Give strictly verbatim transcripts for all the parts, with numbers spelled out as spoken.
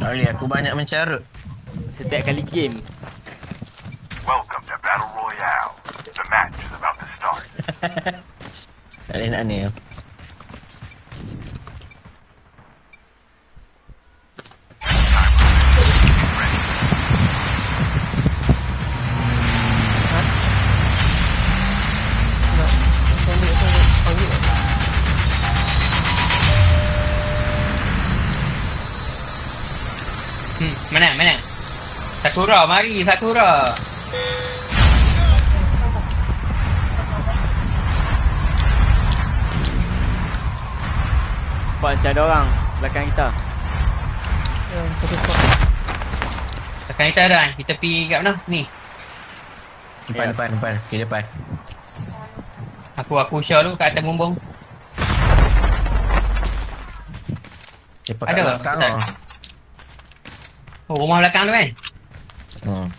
Boleh, aku banyak mencarut setiap kali game. Welcome to Battle Royale. The match is about to start. Tak boleh nak ni. Hmm, mana, mana? Sakura, mari Sakura. Nampak macam ada orang belakang kita. Ya, satu spot. Belakang kita ada kan? Kita pergi kat mana? Ni. Depan, Ya. depan, depan. Di depan. Aku aku share dulu kat atas bumbung. Dia Ada pakai ke? belakang Tak. tau. Oh, rumah belakang tu kan? Hmm.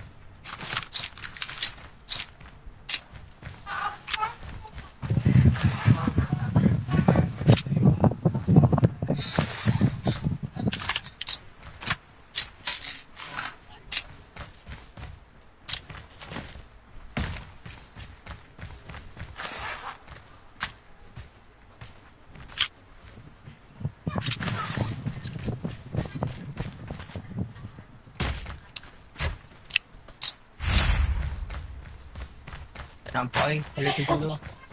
Tak nampak ni. Kalau tu dulu.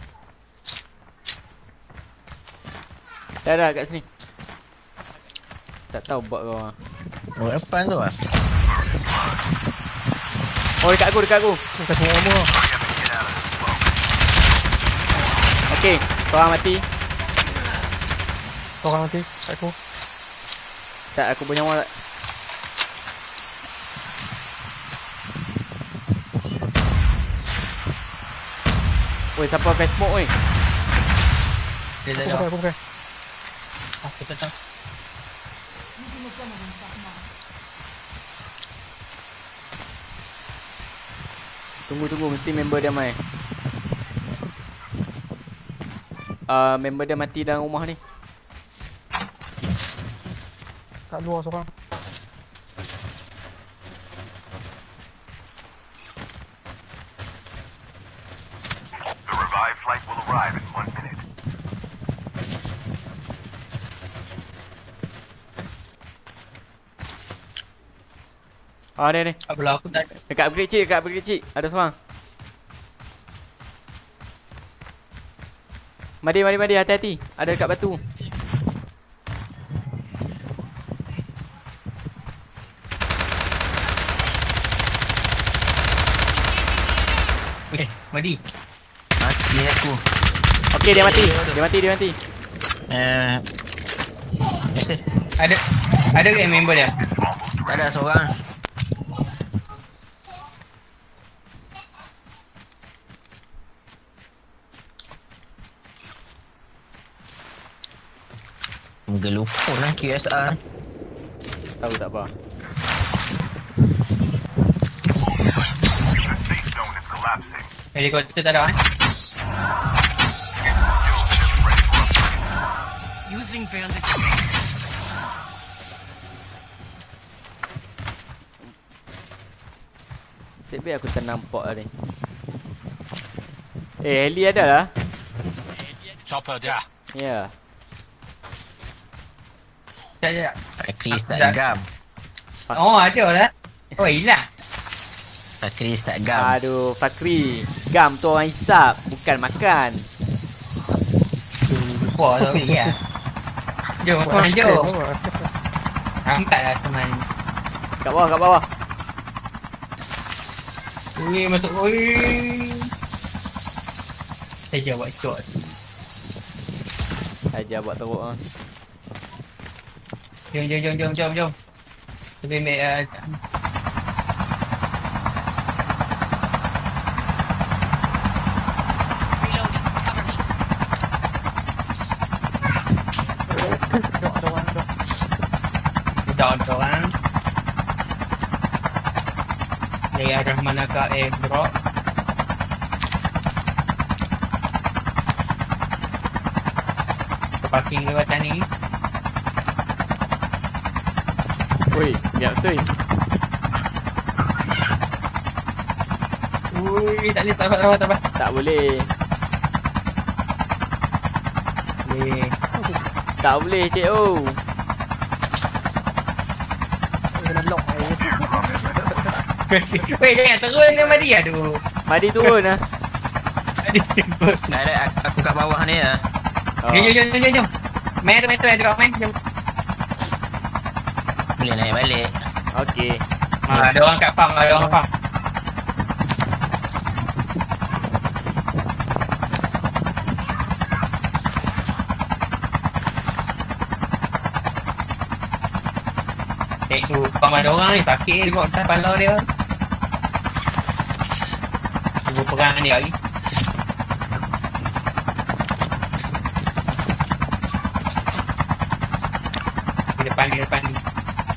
Dah dah kat sini. Tak tahu buat kau orang. Oh, depan tu lah. Oh dekat aku, dekat aku. Bukan semua armor. Okey, korang mati. Korang nanti kat aku. Tak, aku punya orang tak. Oi, siapa pakai smoke oi? Dia tak Aku ada. pakai, aku pakai. Ah, kita tahu. Tunggu tunggu, mesti member dia mai. Uh, member dia mati dalam rumah ni. Kat luar seorang. The revived flight will arrive in one minute. Ah, ni ni. Kat belah aku tak ada. Dekat upgrade cik, dekat upgrade cik. Ada seorang. Madi, madi, madi. Hati-hati. Ada dekat batu. Eh, Madi. Mati aku. Okey, dia mati. Dia mati, dia mati. Eh... Eh, Ada ada ke member dia? tak ada seorang. Menggelupun lah Q S R. Tahu tak apa. The safe zone is collapsing. Helikopter tak ada kan? Using bandage. Nasib baik aku tak nampak ni. Eh, heli ada lah. Chopper dah. Ya. Sekejap, sekejap. Chris tak Dah. gam. Oh, ada lah. Oh, hilang. Chris tak gam. Aduh, Fakri. Gam tu orang hisap, bukan makan. Lupa tu pergi lah. Jom, semangat jom. Angkatlah semangat. Kat bawah, kat bawah. Ui, masuk. Ui. Saya buat shot. Ajar buat teruk ah. Jom, jom, jom, jom, jom, jom. Lebih baik uh, Ada ada orang ada. down orang. Dari arah manakah airdrop? Kita parking lewat ni. Ui, biar betul. Ui, tak boleh, sabar, sabar, sabar. Tak boleh. Eh, Tak boleh, cik oh. Kena lock air. Weh, jangan terus ni Madi. Aduh. Madi turun lah. Madi turun. Tak ada, aku, aku kat bawah ni lah. Oh. Jom, jom, jom, jom, jom. Main tu, main tu, main tu, main. Jom. Boleh naik balik. Okey. Ah, ada orang kat farm, ada orang farm. Eh tu, farm ada orang ni, sakit juga atas kepala dia. Cuba perang dia lagi. Di depan, di depan ni.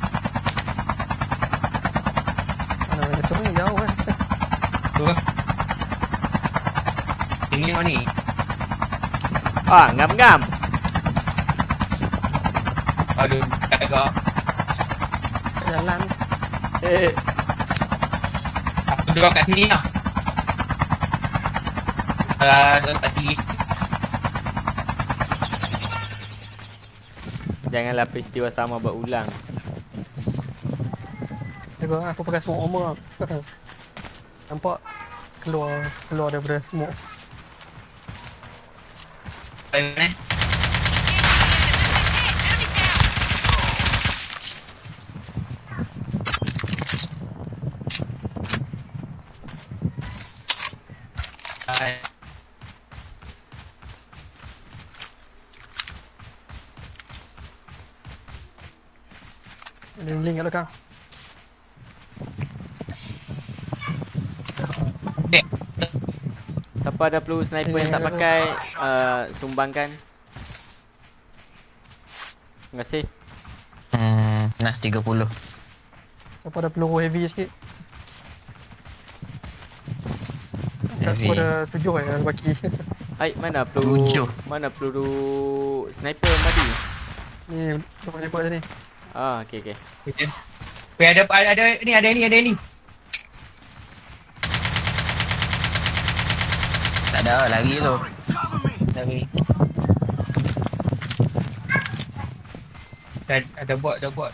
Mana dia turun jauh kan. Tu lah. Ini orang ni. Ah, ngam-ngam. Aduh, tak agak. Jalan. Eh, Aku duduk kat sini lah. Uh, duduk kat sini. janganlah peristiwa sama berulang. Tengok aku pakai smoke armor. Nampak keluar keluar daripada smoke. Mana? Hai. Ada link kat belakang. Dek. Siapa ada peluru sniper yang tak pakai, uh, sumbangkan. Terima kasih. Hmm, nah tiga puluh. Siapa ada peluru heavy sikit? Heavy. Aku ada tujuh eh yang baki. Hai, mana peluru? Tujuh. Mana peluru sniper tadi? Ni cepat-cepat je ni. Ah, okey okey. Okay. Weh, ada ada ada ni ada ni ada ni. Tak ada lari tu. Dari. Ada ada bot ada bot.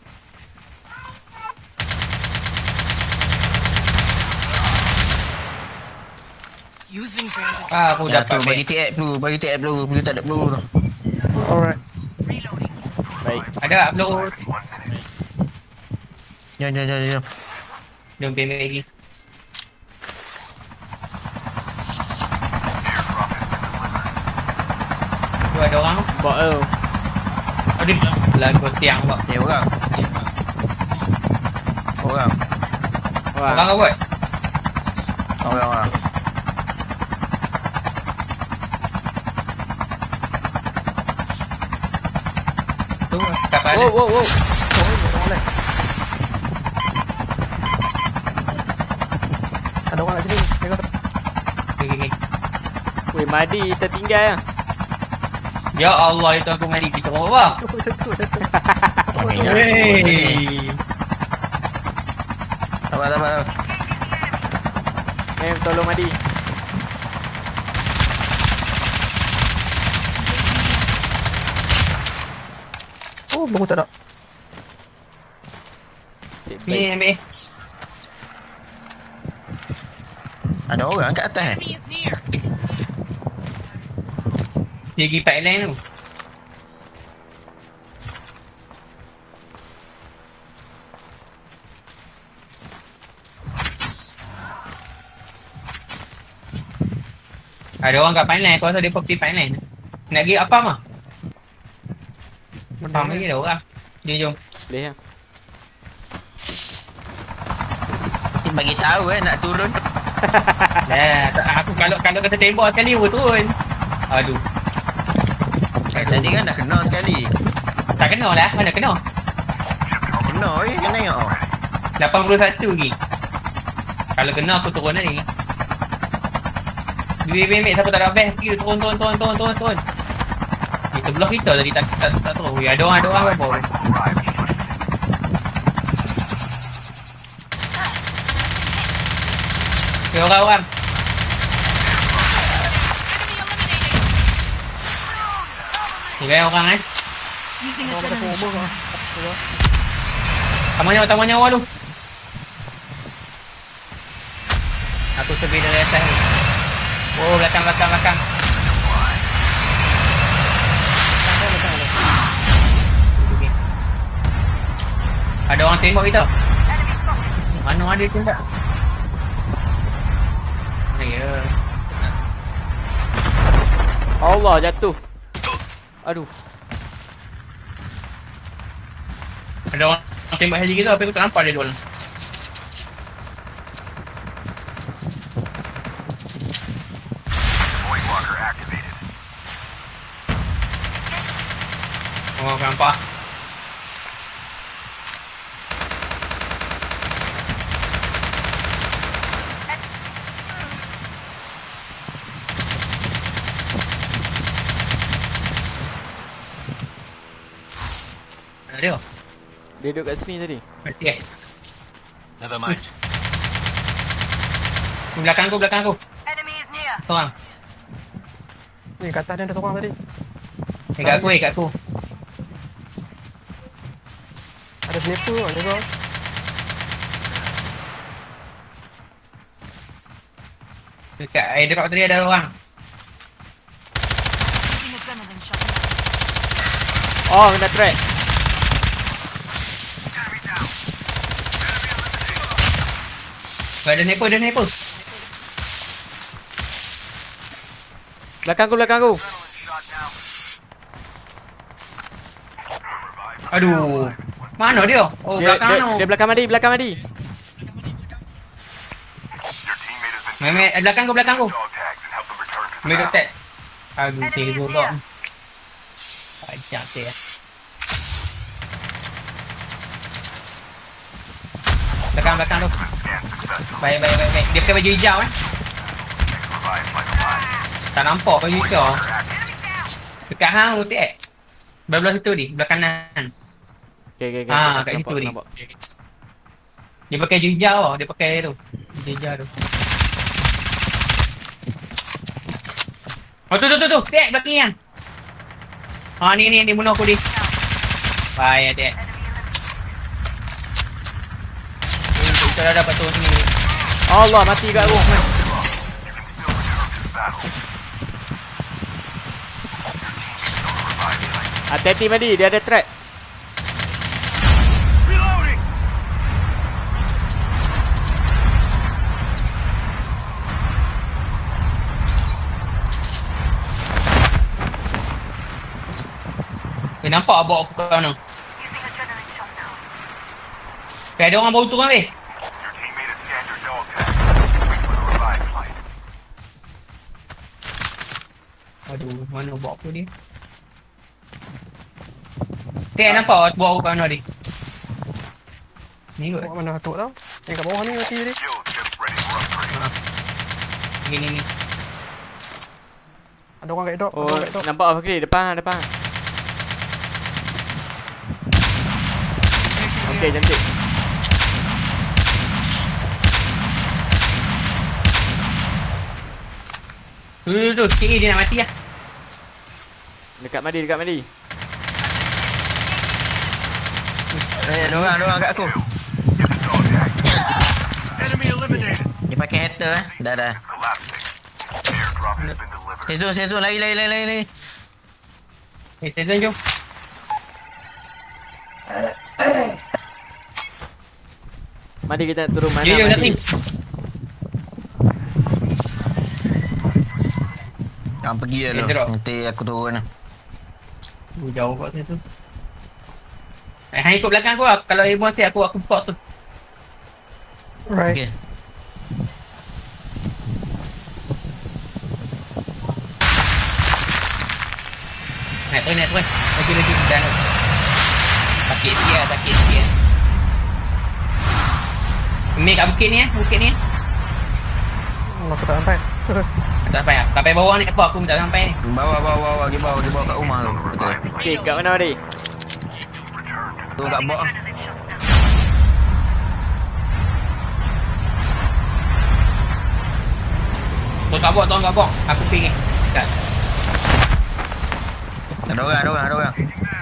Using bandage. Ah, aku Ya dapat tu bagi T F dulu, bagi T F dulu, bagi tak ada peluru tu. Alright. Baik. Ada tak peluru? Jom jom jom jom. Jom pergi lagi. Tu ada orang. Bot tu. Aduh, lagu tiang bot. Eh orang. Orang. Wah. Orang apa buat? Orang orang. Tu kapal. Wow wow wow. Ada orang kat sini. Tengok. Okey okey. Weh, Madi tertinggal ah. Ya Allah, itu aku mari kita bawah. Jatuh jatuh jatuh. Okey, jom. Wey. Sabar sabar. sabar. Eh, tolong Madi. Oh, baru tak ada. Sip Ni baik. ambil. Ada orang kat atas eh. Dia pergi pipeline tu. Ada orang kat pipeline, aku rasa dia pergi pipeline. Nak pergi apa mah? Farm lagi ada orang. Jom jom. Boleh ah. Nanti bagi tahu eh nak turun. Dah, tak- aku kalau kalau kata tembak sekali aku turun. Aduh, Eh, tadi kan dah kena sekali. tak kena lah. Mana kena? Kena eh, kena tengok. oh. lapan puluh satu lagi. Kalau kena aku turun tadi. Biar biar siapa tak ada best pergi turun turun turun turun turun turun. Di sebelah kita tadi tak tak tak tahu. Ya, ada orang ada orang apa? Okay, orang-orang. Tiga orang eh. Using Orang pada semua adrenaline umur shot. kau. Tambah nyawa, tambah nyawa lu. Aku sebi dari atas ni. Oh, belakang, belakang, belakang. Okay. Ada orang tembak kita. Mana ada tembak? Ya. Allah, jatuh. Aduh. Ada orang tembak haji kita, tapi aku tak nampak dia dua. Void walker activated. Oh, aku nampak. Ada dia. Dia duduk kat sini tadi. Mati eh. Never mind. Belakang aku, belakang aku. Enemy is near. Seorang. Ni kat atas dia ada seorang tadi. Eh, kat aku, eh, kat aku. Ada sniper ada kau. Dekat airdrop tadi ada orang. Using adrenaline shot. Oh, kena track. Ada sniper, ada sniper. Belakang aku, belakang aku. Aduh. Mana dia? Oh, Dia, belakang dia, tu. dia belakang Madi, belakang Madi. Your teammate has been Memet, eh, belakang aku, belakang aku. dog tags and help them return to the Memet battle. tag. Aduh, tiga juga. Ajak dia. Belakang, belakang tu. Scan successful. Baik, baik, baik, baik. Dia pakai baju hijau eh. Revived by the line. Tak nampak baju hijau. Walker active. Dekat hang tu tag. Belah situ ni, belah kanan. Okay, okay, okay. Ah, Nampak, kat nampak, situ ni. nampak. Dia pakai baju hijau tau. Dia pakai tu. Baju hijau tu. Oh, tu, tu, tu, tu. Tag, belakang yang. Ah, ni, ni, ni. Bunuh aku ni. Baik, tag. Kita dah dapat turun sini. Allah, mati kat aku. Hati-hati Madi, dia ada track. Reloading! Eh, nampak bawa aku ke mana? Eh, ada orang baru turun weh. Your teammate has scanned your dog tag. Wait for the revive flight. Aduh, mana bawa aku dia? Eh, nampak bawa aku ke mana ni? Ni kot. Bawa mana atuk tau. Yang kat bawah ni mati tadi. Shield just ready for upgrade. Ni, ni, ni. Ada orang kat dok, ada Oh, orang kat dok. nampak apa kiri? Depan, depan. Okey, cantik. Tu, tu, tu. Sikit lagi dia nak mati lah. Dekat Madi, dekat Madi. Eh, ada orang, ada orang kat aku. Enemy eliminated. Dia pakai hater eh. Dah, dah. Collapsing. Airdrop has been delivered. Sezon, sezon. Lari, lari, lari, lari. Eh, Season jom. Madi kita nak turun mana? Ya, ya, Madi? nanti. Jangan pergi lah Eh, lu. drop. Nanti aku turun lah. Oh, jauh kat situ. Eh, hang ikut belakang aku lah. Kalau airborne saya aku aku port tu. Right. Okay. Naik turun, naik turun. Lagi, lagi. Dan sakit sikit lah, sakit sikit. Ambil kat bukit ni eh, bukit ni eh. Hmm, aku tak sampai. Tak sampai lah. Sampai bawah ni apa aku tak sampai ni. Bawa, bawa, bawa. Dia bawa, dia bawa kat rumah tu. Betul. Okey, kat mana Madi? Tu kat bawah. Tolong kabur, tolong kabur. Aku ping ni. Dekat. Ada orang, ada orang, ada orang.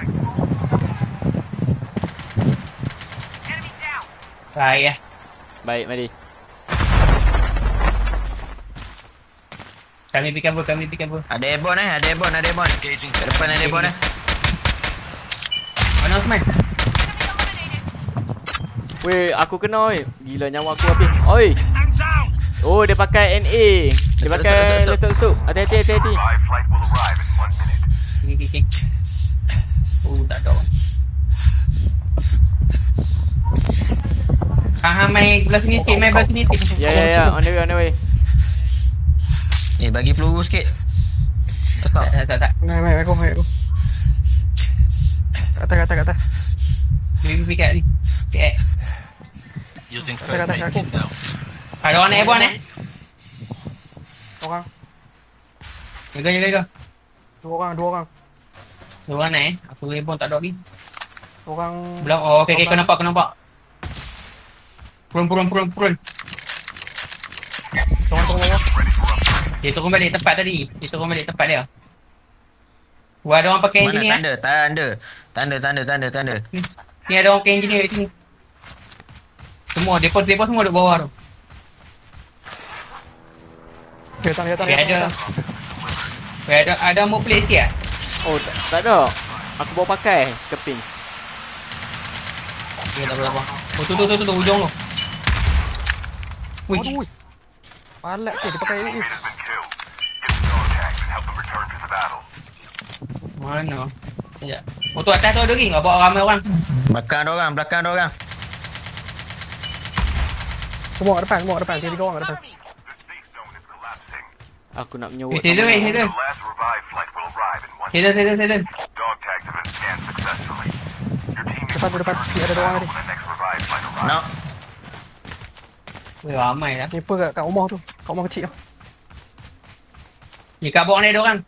Baik ya. Baik, mari. Kami pergi kabur, kami pergi kabur. Ada airborne eh, ada airborne, ada airborne. Kat depan ada airborne eh. Mana Osman? Weh, aku kena weh. Gila nyawa aku habis. Oi. Oh, dia pakai N A. Dia pakai letup-letup. Hati-hati, hati-hati. Revived flight will arrive in one minute. Sini, sini, sini. Oh, tak ada orang. Ah, main belah sini sikit, main belah sini sikit. Ya, ya, ya. On the way, on the way. Ni bagi peluru sikit. Stop. Tak, tak, tak. Naik, naik aku, naik aku. Kat atas, kat atas, kat atas. Pergi, pergi kat ni. Sikit. Using Kat atas, kat atas, kat aku. Ada orang naik airborne eh? Orang, Jaga, jaga, jaga. dua orang, dua orang. Dua orang naik eh. Aku airborne tak ada lagi. Orang Belah, oh, okey, okey, kau nampak, kau nampak. Purun, purun, purun, purun. Orang turun bawah. Dia turun balik tempat tadi. Dia turun balik tempat dia. Wah, ada orang pakai Mana engineer eh. tanda, tanda. Tanda, tanda, tanda, tanda. Ni ada orang pakai engineer kat sini. Semua, depa depa semua duduk bawah tu. Dia datang, dia datang, Okey, dia ada. datang. Okey, ada ada mau play sikit tak? Oh, tak, tak ada. Aku bawa pakai skeping. Okey, tak apa, tak apa. Oh, tu tu tu tu, tu hujung tu. Wih, Aduh, wih. Palat ke, dia pakai ini. Teammate has been killed. Get the dog tags and help them return to the battle. mana? Sekejap. Oh, tu atas tu ada lagi. Bawa ramai orang. Belakang ada orang, belakang ada orang. Semua kat depan, semua kat depan. Tiga orang kat depan. The safe zone is collapsing. Aku nak menyerut. Eh, Season, eh, Season. The last revived flight will arrive in one Season, Season, Season. Dog tags have been scanned successfully. Your team is Depan tu, depan. Sikit ada dua orang tadi. when the next revived flight arrives. No. Weh, ramai lah. Sniper kat, kat rumah tu. Kat rumah kecil tu. Ni kat bawah ni ada orang.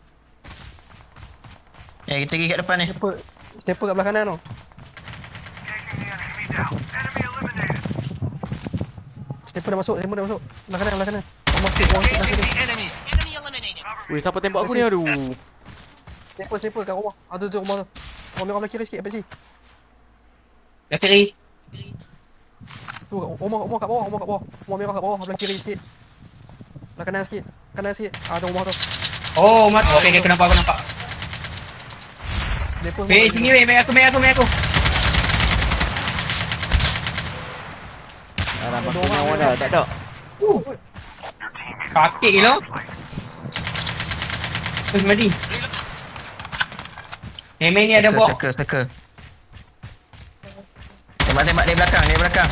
Ya, kita pergi kat depan ni. Sniper. Sniper kat belah kanan tu. Taking the enemy down. Enemy eliminated. Sniper dah masuk, sniper dah masuk. Belah kanan, belah kanan. Rumah kecil, rumah kecil, belah kecil. Enemy eliminated. Weh, siapa tembak aku ni? Aduh. Sniper, sniper kat rumah. Ah, tu, tu, rumah tu. Rumah merah belah kiri sikit, belah sini. Dah kiri. Tu, kat rumah, rumah kat bawah, rumah kat bawah. Rumah merah kat bawah, belah kiri sikit. Belah kanan sikit. Kanan sikit. Ah, tu rumah tu. Oh, mat. Okey, okey, aku nampak, aku nampak. Sniper semua Weh, kat sini sini. weh. Main aku, main aku, main aku. Dalam aku nyawa dah. Tak ada. Uh, Your teammate Sakit gila. Terus mati. Eh, main ni ada bok. Circle, circle. Tembak-tembak dari belakang, dari belakang.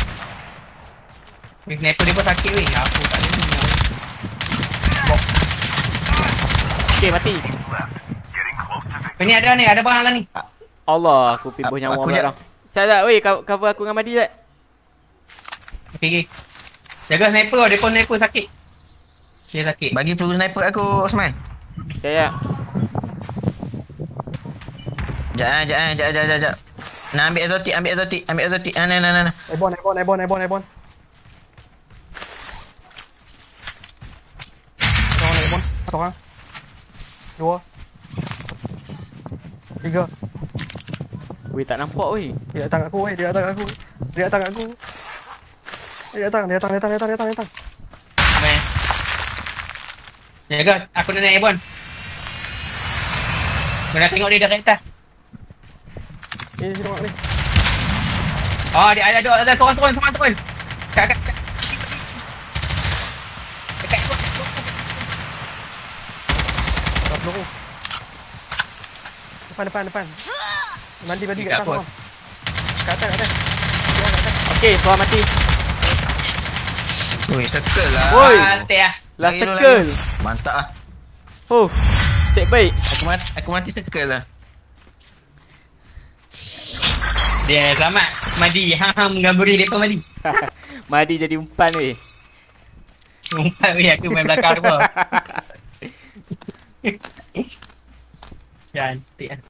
Weh, sniper dia pun sakit weh. Aku tak ada ni. Bok. Okay, mati. left. Getting close to victory. Ni ada ni, ada barang lah ni. Allah, aku pibuh Aku- nyawa aku pula jap. dah. Saya tak, weh, co- cover aku dengan Madi tak? Okey, okey. Jaga sniper, dia pun sniper sakit. Dia sakit. Bagi peluru sniper aku, Osman. Ya, ya. Sekejap, eh, sekejap, eh, sekejap, sekejap, sekejap. Nak ambil exotic, ambil exotic, ambil exotic. Ah, nah, nah, nah, nah. Airborne, airborne, airborne, airborne, airborne. Satu orang airborne. Satu orang. Dua. Tiga. Weh, tak nampak weh. Dia datang kat aku, weh. Dia datang kat aku. Dia datang kat aku. Dia datang, dia datang, dia datang, dia datang, dia datang, dia datang. Aman. Jaga, aku nak naik airborne. Kau nak tengok dia dekat atas. Ni, sini tengok ni. Oh, dia ada ada ada turun turun turun turun. Kat kat kat. Dekat airborne. Tak peluru. Depan, depan, depan. Mandi, mandi kat Tak atas apa. semua. Kat atas, kat atas. Dia kat atas. Okay, seorang mati. Ui, circle lah. Woi. Santai ah. Last Lagi dulu, circle. lagi. Mantap lah. Oh, cek baik. Aku mati, aku mati circle lah. Dia selamat. Madi. Ha ha menggambari depa Madi. Madi jadi umpan weh. Umpat weh aku main belakang depa. Cantik ah.